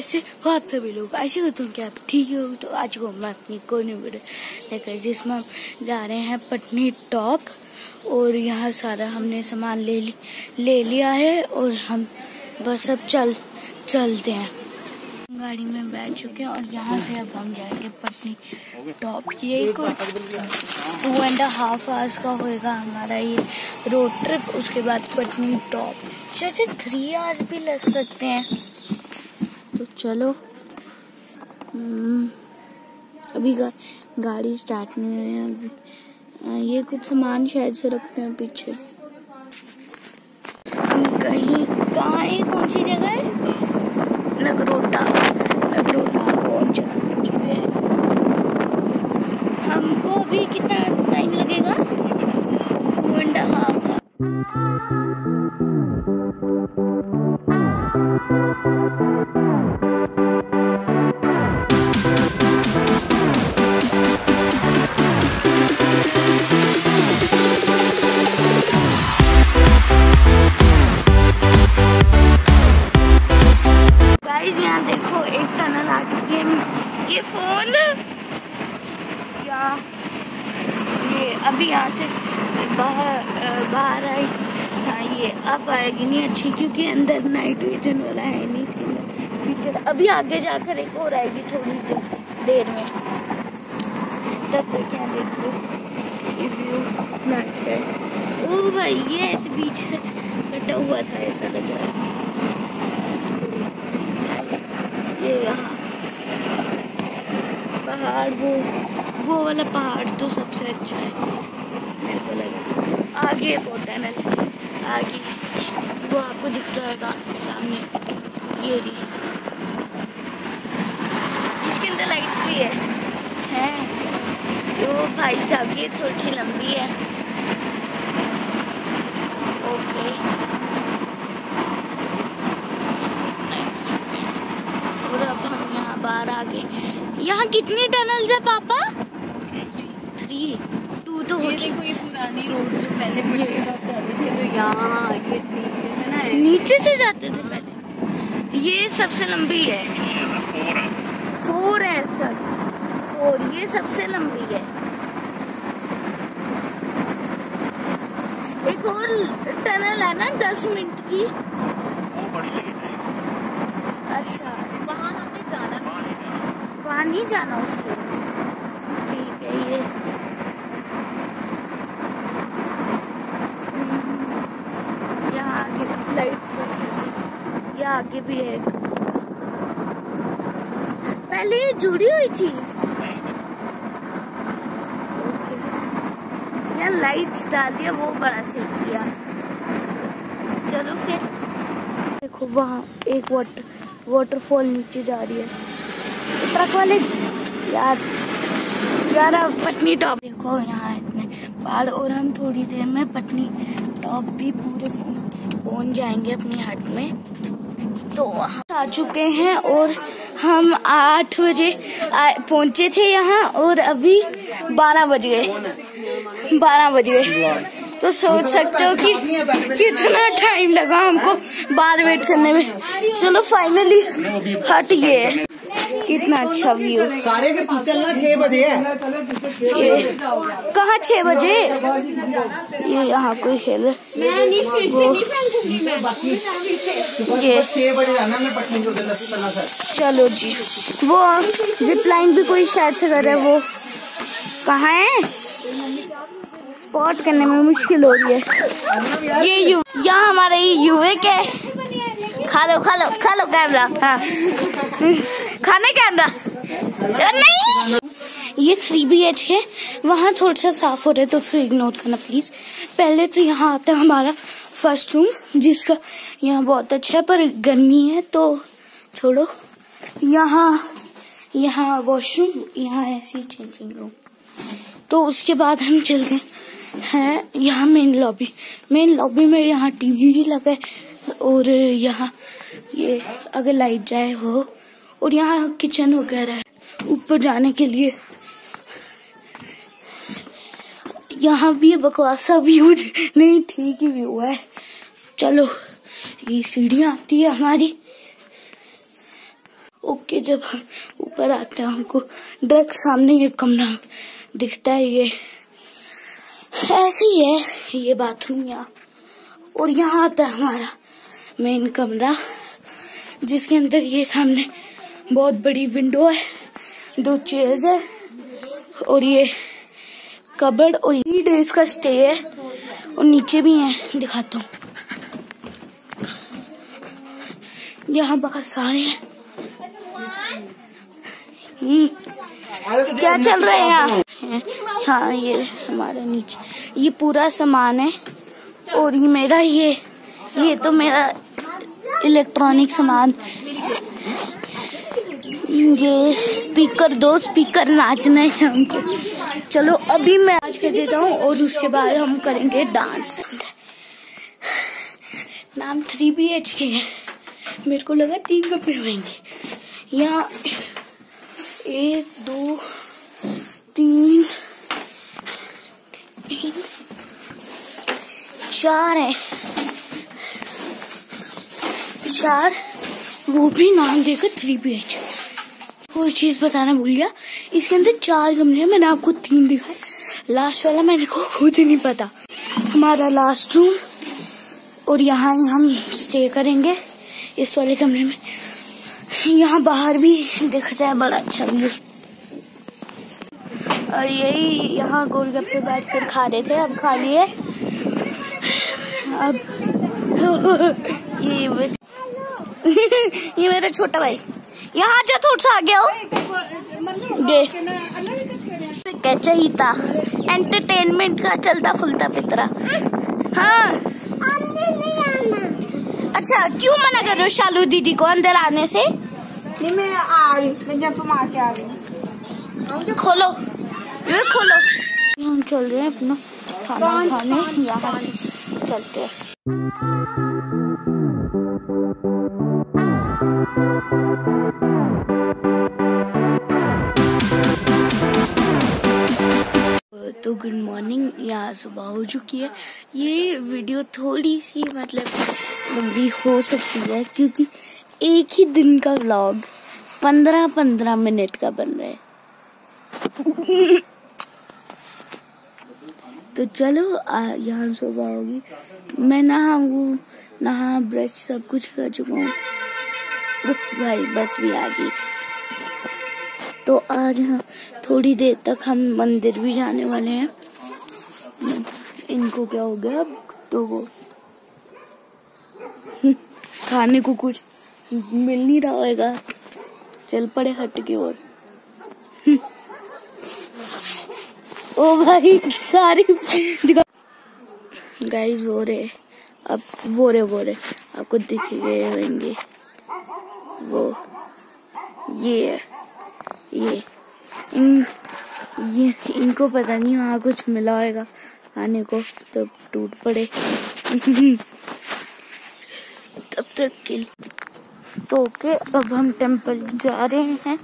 कैसे हो आप सभी लोग? आशा करता हूँ कि आप ठीक हो। तो आज को मैं अपनी कोई नहीं वीडियो लेकर, जिसमें हम जा रहे हैं पटनी टॉप। और यहाँ सारा हमने सामान ले लिया है और हम बस अब चलते हैं। गाड़ी में बैठ चुके हैं और यहाँ से अब हम जाएंगे पटनी टॉप। ये कुछ 2.5 आवर्स का होएगा हमारा ये रोड ट्रिप। उसके बाद पटनी टॉप शायद 3 आवर्स भी लग सकते हैं। तो चलो, अभी गाड़ी स्टार्ट नहीं हुई है अभी। ये कुछ सामान शायद से रख रहे हैं पीछे। हम कहाँ है? कौन सी जगह है? नगरोटा पहुंच चुके हैं। हमको अभी कितना टाइम लगेगा? 2.5 यहाँ देखो एक टनल आ चुकी है। ये फोन ये अभी यहाँ से बाहर आई। हाँ, ये अब आएगी नहीं अच्छी, क्योंकि अंदर नाइट विजन वाला है नहीं इसके अंदर फीचर। अभी आगे जाकर एक और आएगी थोड़ी देर में। तब तक यहाँ देखो ये व्यू कितना अच्छा है। ओ भाई, ये ऐसे बीच से कटा हुआ था, ऐसा लग रहा है। ये यहाँ पहाड़, वो वाला पहाड़ तो सबसे अच्छा है मेरे को लगा। आगे एक और टनल है, आगे वो आपको दिख रहा होगा सामने, ये रही। इसके अंदर लाइट्स भी है। ओ भाई साहब, ये थोड़ी सी लंबी है। ओके, बाहर आ गए। यहाँ कितनी टनल्स है पापा? 3 2 तो हो। देखो ये पुरानी रोड जो पहले जाते थे, तो यहाँ ये नीचे से जाते थे पहले। ये सबसे लंबी है। 4 है सर, 4 ये सबसे लंबी है। एक और टनल है ना 10 मिनट की। अच्छा, वहाँ हमें जाना, वहाँ नहीं जाना उसको। ठीक है, ये यहाँ आगे लाइट, यहाँ आगे भी है। पहले ये जुड़ी हुई थी। ओके, यहाँ लाइट्स डाल दिया, वो बड़ा सही किया। चलो फिर देखो, वहाँ एक वाटरफॉल नीचे जा रही है। ट्रक वाले यार पटनी टॉप देखो, यहाँ इतने पहाड़। और हम थोड़ी देर में पटनी टॉप भी पूरे पहुंच जाएंगे अपनी हट में। तो आ चुके हैं और हम 8 बजे पहुंचे थे यहाँ, और अभी 12 बज गए। तो सोच सकते हो कि कितना टाइम लगा हमको बाहर वेट करने में। चलो फाइनली हट ये है। कितना अच्छा व्यू। सारे फिर चलना 6 बजे है। कहाँ 6 बजे? ये यहाँ कोई खेल ये 6 बजे जाना मैं पटनी को। चलो जी, वो जिप लाइन भी कोई शायद से कर रहा है। वो कहाँ है? स्पॉट करने में मुश्किल हो रही है। ये यहाँ हमारा ये युवक है। खा लो कैमरा। हाँ, खाने कैमरा नहीं। ये 3 BH है। वहाँ थोड़ा सा साफ हो रहा है, तो उसको इग्नोर करना प्लीज। पहले तो यहाँ आता है हमारा फर्स्ट रूम, जिसका यहाँ बहुत अच्छा है, पर गर्मी है तो छोड़ो। यहाँ वॉशरूम, यहाँ ऐसी चेंजिंग रूम। तो उसके बाद हम चलते हैं यहाँ मेन लॉबी में। यहाँ टीवी भी लगा है, और यहाँ ये अगर लाइट जाए हो, और यहाँ किचन वगैरह है ऊपर जाने के लिए। यहाँ भी बकवासा व्यू नहीं, ठीक ही व्यू है। चलो, ये सीढ़ियाँ आती है हमारी। जब हम ऊपर आते हैं हमको डायरेक्ट सामने ये कमरा दिखता है। ये ऐसे ही है ये बाथरूम यहाँ, और यहाँ आता है हमारा मेन कमरा जिसके अंदर ये सामने बहुत बड़ी विंडो है, 2 चेयर्स है और ये कबर्ड और 3 डेज का स्टे है। और नीचे भी है, दिखाता हूँ। यहाँ बहुत सारे हैं। क्या चल रहा है यहाँ? हाँ ये हमारा नीचे ये पूरा सामान है, और ये मेरा ये तो मेरा इलेक्ट्रॉनिक सामान। ये स्पीकर, 2 स्पीकर नाचना है हमको। चलो अभी मैं आज कर देता हूँ और उसके बाद हम करेंगे डांस। नाम 3BHK है। मेरे को लगा 3 कमरे होंगे। यहाँ 1 2 3 4 है, 4 वो भी नाम देकर 3BH। कोई चीज बताना भूल गया, इसके अंदर 4 कमरे हैं। मैंने आपको 3 दिखाए, लास्ट वाला मेरे को खुद नहीं पता। हमारा लास्ट रूम, और यहाँ हम स्टे करेंगे इस वाले कमरे में। यहाँ बाहर भी दिखता है बड़ा अच्छा व्यू। और यही यहाँ गोलगप्पे बैठ कर खा रहे थे, अब खा लिए। अब ये मेरा छोटा भाई, यहाँ जा थोड़ा सा आगे आओ। ये क्या चाहिए था, एंटरटेनमेंट का चलता फुलता पितरा। हाँ अच्छा, क्यों मना कर रहे हो शालू दीदी को अंदर आने से? नहीं मैं आ रही, मैं जब तुम आके आ रही। खोलो ये खोलो। हम चल रहे हैं अपना खाना खाने, यहाँ चलते हैं। तो गुड मॉर्निंग, यहाँ सुबह हो चुकी है। ये वीडियो थोड़ी सी मतलब लंबी हो सकती है क्योंकि एक ही दिन का व्लॉग 15-15 मिनट का बन रहा है। तो चलो यहाँ सुबह होगी, मैं नहा ब्रश सब कुछ कर चुका हूँ। भाई बस भी आ गई। तो आज थोड़ी देर तक हम मंदिर भी जाने वाले हैं। इनको क्या हो गया अब, तो वो खाने को कुछ मिल नहीं रहा होगा, चल पड़े हट की ओर। ओ भाई सारी दिखा गाइस, वो रे अब वो रे आपको दिख गए होंगे। वो ये इनको पता नहीं वहाँ कुछ मिला होगा खाने को, तो टूट पड़े। तब तक के तो ओके, अब हम टेम्पल जा रहे हैं।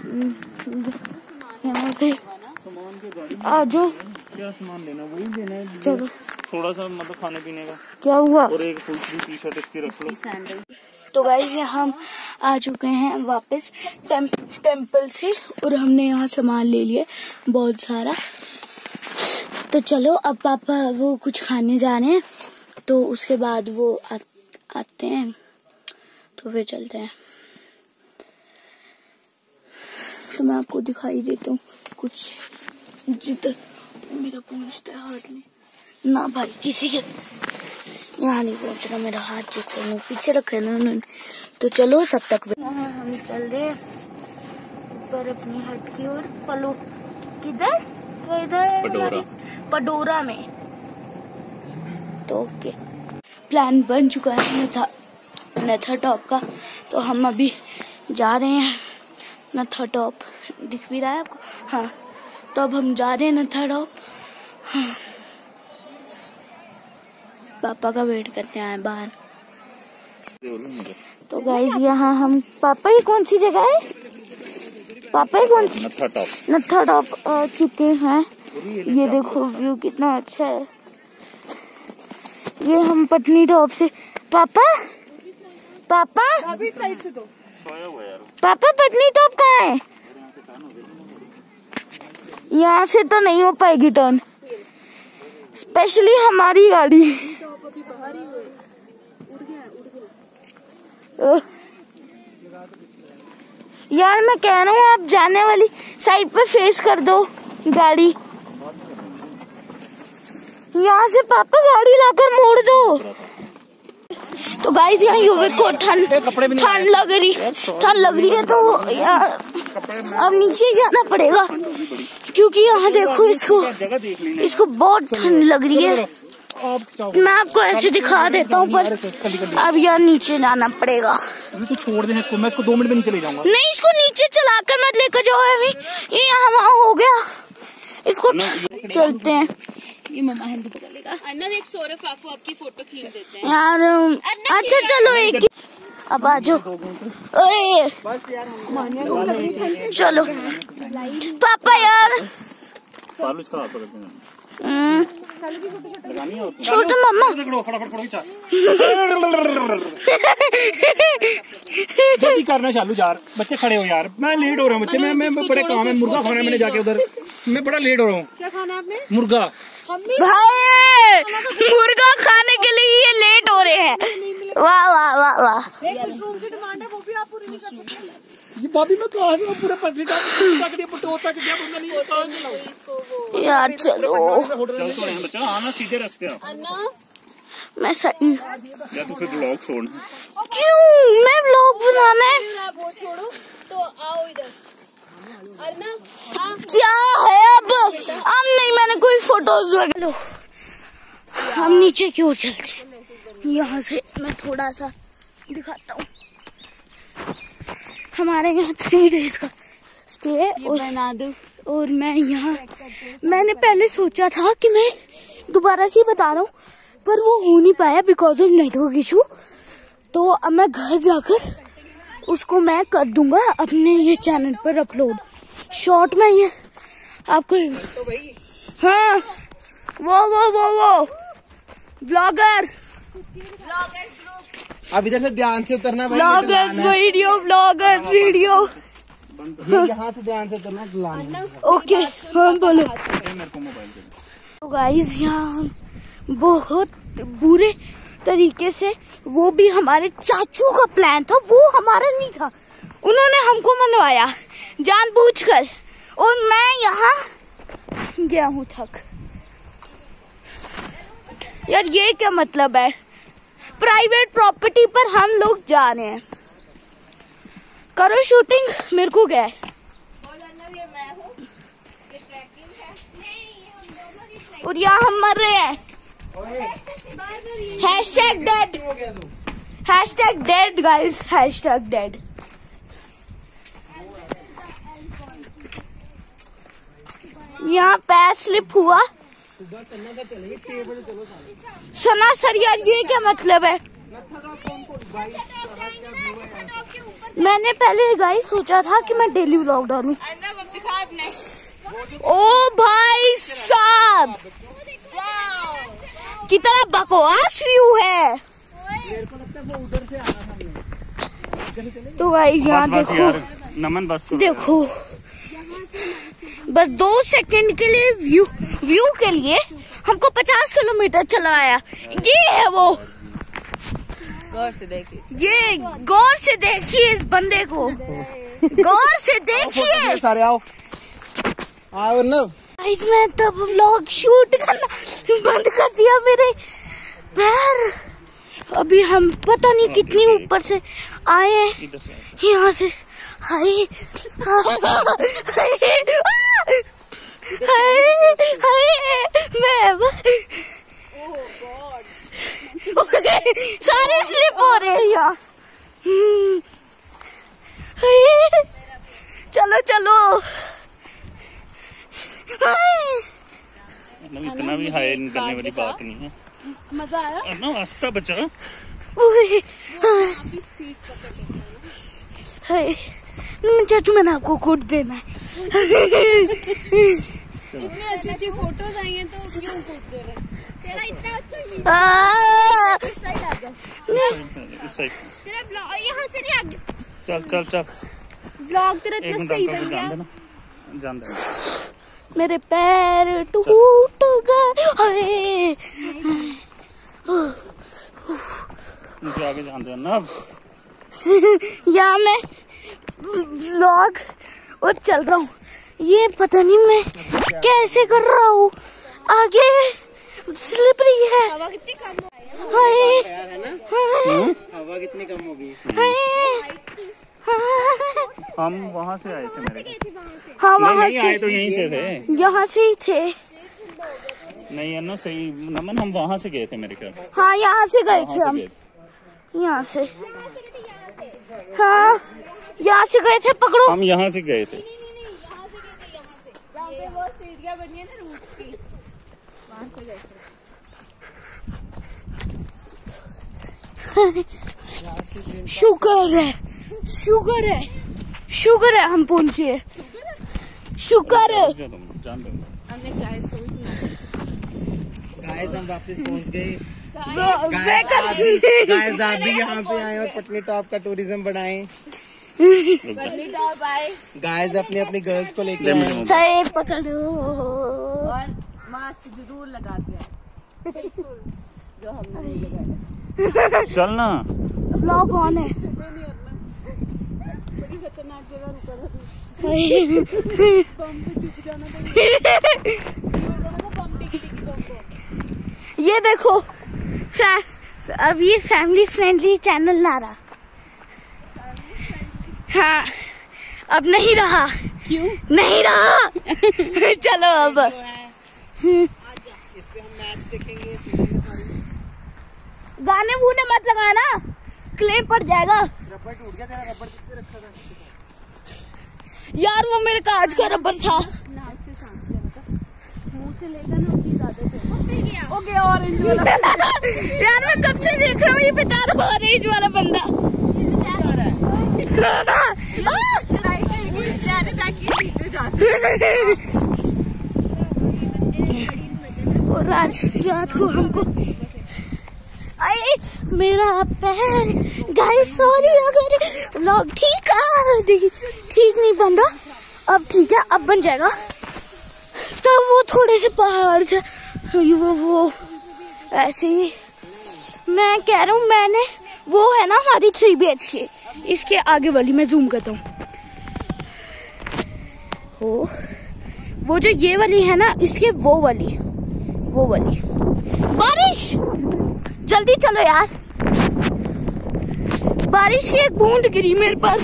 यहाँ से आ जाओ। क्या सामान लेना वही लेना है। चलो थोड़ा सा मतलब खाने पीने का। क्या हुआ? और एक फुल स्लीव टी-शर्ट इसकी रख लो। तो गाइस हम आ चुके हैं वापस टेम्पल से, और हमने यहाँ सामान ले लिया बहुत सारा। तो चलो अब पापा वो कुछ खाने जा रहे हैं, तो उसके बाद वो आते हैं तो फिर चलते हैं। तो मैं आपको दिखाई देता हूँ कुछ जिधर मेरा पहुँचता है हाथ में ना भाई, किसी के यहाँ नहीं पहुँच रहा मेरा हाथ, जिससे मैं पीछे रखे ना उन्होंने। तो चलो तब तक हम चल रहे हैं ऊपर अपनी हट की ओर। पलो किधर पडोरा में। तो ओके, प्लान बन चुका है नथा टॉप का। तो हम अभी जा रहे हैं नथा टॉप, दिख भी रहा है आपको? हाँ, तो अब हम जा रहे हैं नथा टॉप। हाँ, पापा का वेट करते हैं बाहर। तो गाइस यहाँ हम, पापा ये कौन सी जगह है? पापा ये कौन सी? नथा टॉप आ चुके हैं। ये देखो व्यू कितना अच्छा है। ये हम पटनी टॉप से, पापा अभी साइड से दो। पापा पत्नी टॉप कहाँ है? यहाँ से तो नहीं हो पाएगी टर्न, स्पेशली हमारी गाड़ी। यार मैं कह रहा हूँ आप जाने वाली साइड पे फेस कर दो गाड़ी। यहाँ से पापा गाड़ी लाकर मोड़ दो। तो गाइस यहाँ युवक को ठंड लग रही है तो यार अब नीचे जाना पड़ेगा, क्योंकि यहाँ देखो इसको बहुत ठंड लग रही है। मैं आपको ऐसे दिखा देता हूँ, पर अब यहाँ नीचे जाना पड़ेगा। तो छोड़ दे इसको, मैं इसको 2 मिनट में नीचे ले जाऊंगा। नहीं, इसको नीचे चलाकर मत लेकर जाओ, अभी ये यहाँ वहाँ हो गया। इसको चलते हैं, ये मम्मा हिंदू पकड़ लेगा। अन्ना एक सौरभ आफू आपकी फोटो खींच देते हैं यार। अच्छा चलो एक अब आ जाओ। चलो पापा यार छोटा मम्मा जल्दी करना चालू यार, बच्चे खड़े हो यार, मैं लेट हो रहा हूँ बच्चे। मैं बड़े काम है, मुर्गा खाना है मैंने जाके उधर, मैं बड़ा लेट हो रहा हूँ। क्या खाना है आपने? मुर्गा। भाई मुर्गा खाने के लिए ये लेट हो रहे हैं। वाह वाह वाह वाह। एक मशरूम की डिमांड है, वो भी आप पूरी नहीं कर सकते। ये भाभी मैं कहा पूरे पटरी का यार चलो बच्चा आना सीधे रास्ते अन्ना। मैं सही या तो फिर ब्लॉग छोड़। क्यों? मैं ब्लॉग बनाना है। वो छोड़ो तो आओ इधर। अन्ना क्या है अब नहीं, मैंने कोई फोटोज वगैरह। हम नीचे क्यों चलते, यहाँ से मैं थोड़ा सा दिखाता हूँ। हमारे यहाँ 3 डेज का स्टे है और मैं यहाँ मैंने पहले सोचा था कि मैं दोबारा से बता रहा हूँ, पर वो हो नहीं पाया बिकॉज ऑफ नेटवर्क इशू। तो अब मैं घर जाकर उसको मैं कर दूंगा अपने ये चैनल पर अपलोड। शॉर्ट में ये आपको हाँ वो ब्लॉगर अब इधर से ध्यान से उतरना भाई। ब्लॉगर्स वीडियो यहाँ से ध्यान से उतरना। ओके हाँ बोलो। तो गाइस यहाँ बहुत बुरे तरीके से, वो भी हमारे चाचू का प्लान था, वो हमारा नहीं था, उन्होंने हमको मनवाया जानबूझकर, और मैं यहाँ गया हूँ थक। यार ये क्या मतलब है? प्राइवेट प्रॉपर्टी पर हम लोग जा रहे हैं, करो शूटिंग, मेरे को क्या है। और यहाँ हम मर रहे हैं। #dead guys, #dead। यहाँ पैर स्लिप हुआ। सना सर यार ये क्या मतलब है? मैंने पहले गाइस सोचा था कि मैं डेली व्लॉग डालूं। ओ भाई साहब कितना बकवास व्यू है। तो गाइस यहाँ देखो, नमन बस देखो बस 2 सेकंड के लिए व्यू के लिए हमको 50 किलोमीटर चलाया। ये है वो, गौर से देखिए, ये गौर से देखिए इस बंदे को, गौर से देखिए। सारे आओ ना। मैं तब व्लॉग शूट करना बंद कर दिया, मेरे पैर अभी हम पता नहीं कितनी ऊपर से आए हैं यहाँ से। हाय मैं सारे स्लिप हो रहे हैं यहाँ। चलो चलो इतना भी हाई करने वाली बात नहीं है। मजा आया ना रास्ता बचा। चाचू मैंने आपको कोड देना है। इतनी अच्छी फोटोज आई हैं तो क्यों कोड दे रहे हैं? तेरा इतना अच्छा आ, तेरा ब्लॉग यहाँ से नहीं आगे चल चल चल ब्लॉग तेरा इतना सही बन गया। जान दे मेरे पैर टूट गए। मुझे आगे जान दे ना। यहाँ मैं व्लॉग और चल रहा हूँ, ये पता नहीं मैं कैसे कर रहा हूँ, आगे स्लिपरी है। हवा कितनी कम हो गई है। हाय हवा कितनी कम हो गई। हम वहाँ से आए थे मेरे हाँ वहाँ नहीं आए से, तो यहीं से थे। यहाँ से ही थे। नहीं है ना सही नमन, हम वहाँ से गए थे मेरे ख्याल। हाँ यहाँ से गए थे हम, यहाँ से। हाँ यहाँ से गए थे, पकड़ो। हम यहाँ से गए थे। यहाँ पे वो सीढ़ियाँ बनी है ना रूट्स की, वहाँ से गए थे। शुक्र है, शुक्र है, शुक्र है हम पहुँचे। शुक्र है। जान दो। हमने गाइस को भी सुना। गाइस हम वापस पहुंच गए। गाइस गाइस आप भी यहाँ पे आए और पटनी टॉप का टूरिज्म बढ़ाएं। पटनी टॉप आए गाइस अपनी अपनी गर्ल्स को लेके आए। हाय पकड़ो। और मास्क जरूर लगा के आए। बिल्कुल, जो हमने नहीं लगाया। चल ना। व्लॉग ऑन है। बड़ी खतरनाक जगह रुका था तू। हाय। बम पे चुप जाना था। बम टिकी बम को। ये देखो अब ये फैमिली फ्रेंडली चैनल ना रहा। हाँ अब नहीं रहा। क्यों नहीं रहा। चलो अब इस पे हम मैच देखेंगे, सुनेंगे सारी। गाने वूने मत लगाना, क्लेम पड़ जाएगा। रबड़ टूट गया तेरा, रबड़ किसने रखा था? यार वो मेरे कांच का रबर था। नाक से सांस लेना, मुंह से लेगा ना उसकी ज्यादा है। ओके ऑरेंज वाला। यार मैं कब से देख रहा हूँ ये बेचारा ऑरेंज वाला बंदा। चढ़ाई करेगी इसलिए आने ताकि ये नीचे जा सके। और रात को हमको अरे मेरा पैर गाइस, सॉरी अगर व्लॉग ठीक नहीं बन रहा। अब ठीक है, अब बन जाएगा। तब वो थोड़े से पहाड़ थे, वो ऐसे ही मैं कह रहा हूँ। मैंने वो है ना हमारी 3 BHK, इसके आगे वाली मैं जूम करता हूँ। वो जो ये वाली है ना, इसके वो वाली बारिश। जल्दी चलो यार, बारिश की एक बूंद गिरी मेरे पर।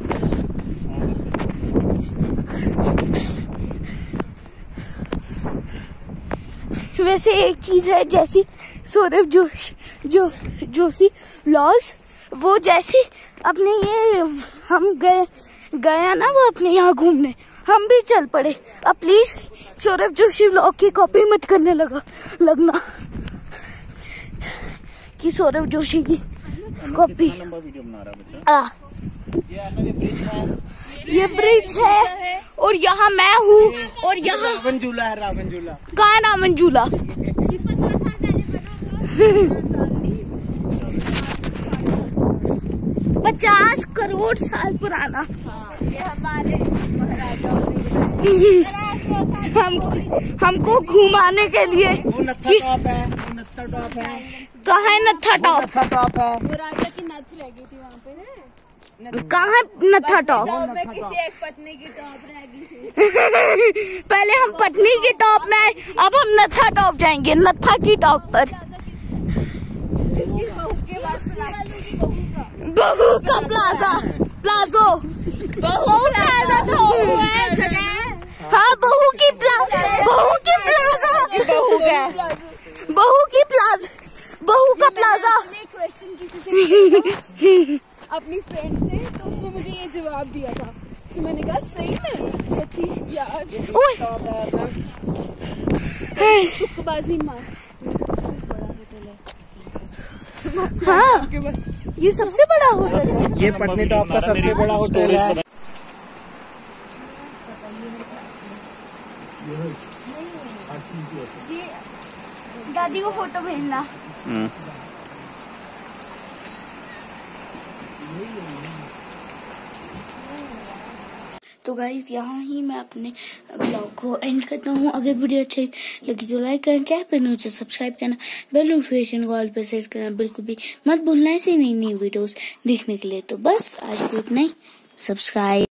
वैसे एक चीज है, जैसी सौरभ जोशी लॉस, वो जैसे अपने ये हम गया ना वो अपने यहाँ घूमने, हम भी चल पड़े। अब प्लीज सौरभ जोशी व्लॉग की कॉपी मत करने लगना कि सौरभ जोशी की कॉपी। लंबा वीडियो बना रहा ये ब्रिज है और यहाँ मैं हूँ, और यहाँ रावण झूला है, रावण झूला। कहाँ रावण झूला? 50 करोड़ साल पुराना। ये हमारे हमको घुमाने के लिए। वो नत्था टॉप है, वो नत्था टॉप है। कहाँ है नत्था टॉप? नत्था टॉप है। वो राजा की नथ रह गई थी वहाँ पे। कहाँ है नत्था टॉप? में किसी एक पत्नी की टॉप रह गई थी। पहले हम पत्नी की टॉप में आए, अब हम नत्था टॉप जाएंगे, नत्था की टॉप पर। बहू का प्लाजा, प्लाजो, बहू प्लाजा तो है जगह। हाँ बहू की प्लाजा, बहू की प्लाजा, बहू का प्लाजा। क्वेश्चन किसी से अपनी फ्रेंड से, तो उसने मुझे ये जवाब दिया था, तो मैंने कहा सही में कहती यार तुकबाजी मार। हाँ ये सबसे बड़ा होटल है। ये पटनी टॉप का सबसे बड़ा होटल है। दादी को फोटो भेजना। तो गाइस यहाँ ही मैं अपने ब्लॉग को एंड करता हूँ। अगर वीडियो अच्छी लगी तो लाइक करना, चैनल पर न्यू सब्सक्राइब करना, बेल नोटिफिकेशन को ऑल पे सेट करना बिल्कुल भी मत भूलना ऐसी नई वीडियोस देखने के लिए। तो बस आज को इतना ही। सब्सक्राइब।